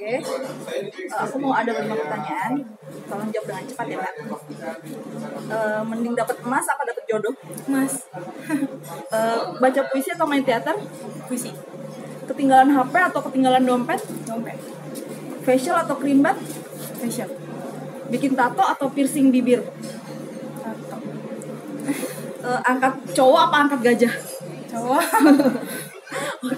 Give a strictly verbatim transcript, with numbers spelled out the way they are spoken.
Oke, uh, aku mau ada lima pertanyaan. Tolong jawab dengan cepat ya, Mbak. Uh, mending dapat emas apa dapat jodoh? Mas. uh, baca puisi atau main teater? Puisi. Ketinggalan H P atau ketinggalan dompet? Dompet. Facial atau cream bath? Facial. Bikin tato atau piercing bibir? Tato. uh, angkat cowok apa angkat gajah? Cowok.